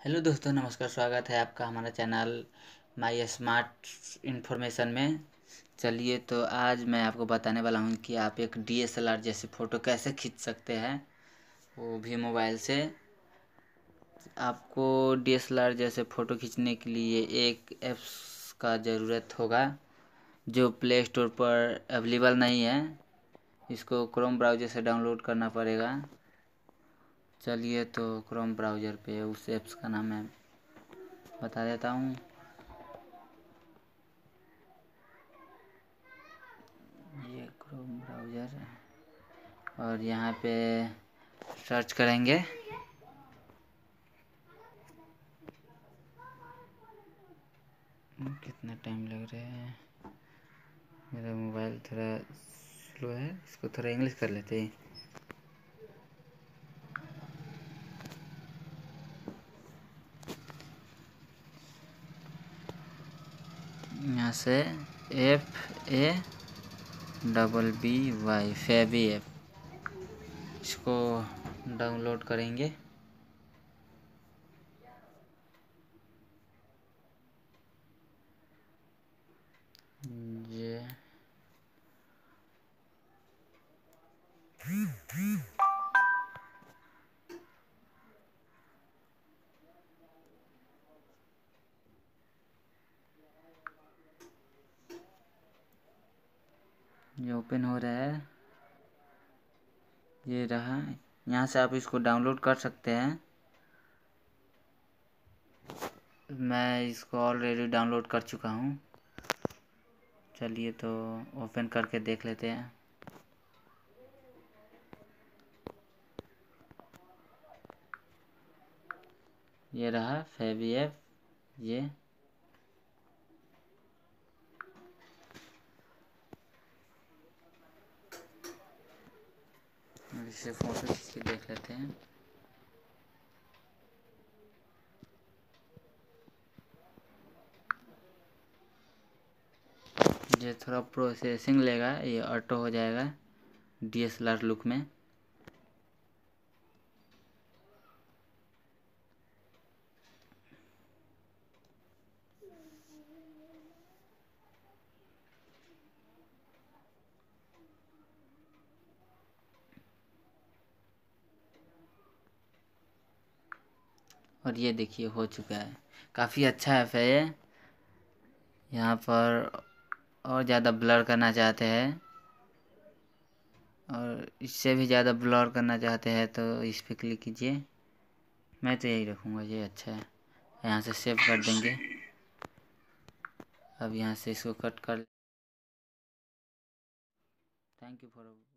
Hello दोस्तों, नमस्कार। स्वागत है आपका हमारा चैनल माई स्मार्ट इन्फॉर्मेशन में। चलिए, तो आज मैं आपको बताने वाला हूँ कि आप एक DSLR जैसे फ़ोटो कैसे खींच सकते हैं, वो भी मोबाइल से। आपको DSLR जैसे फ़ोटो खींचने के लिए एक ऐप्स का ज़रूरत होगा जो प्ले स्टोर पर अवेलेबल नहीं है। इसको क्रोम ब्राउज़र से डाउनलोड करना पड़ेगा। चलिए, तो क्रोम ब्राउज़र पे उस ऐप्स का नाम मैं बता देता हूँ। ये क्रोम ब्राउज़र है और यहाँ पे सर्च करेंगे। कितना टाइम लग रहा है, मेरा मोबाइल थोड़ा स्लो है, इसको थोड़ा इंग्लिश कर लेते हैं। यहाँ से FABBY फेबी ऐप, इसको डाउनलोड करेंगे। ये ओपन हो रहा है, ये रहा। यहाँ से आप इसको डाउनलोड कर सकते हैं। मैं इसको ऑलरेडी डाउनलोड कर चुका हूँ। चलिए, तो ओपन करके देख लेते हैं। ये रहा फेबी ऐप। ये इसे फोटो खींच के देख लेते हैं। ये थोड़ा प्रोसेसिंग लेगा, ये ऑटो हो जाएगा DSLR लुक में। और ये देखिए, हो चुका है। काफ़ी अच्छा ऐप है ये। यहाँ पर और ज़्यादा ब्लर करना चाहते हैं और इससे भी ज़्यादा ब्लर करना चाहते हैं तो इस पर क्लिक कीजिए। मैं तो यही रखूँगा, ये अच्छा है। यहाँ से सेव कर देंगे। अब यहाँ से इसको कट कर। Thank you for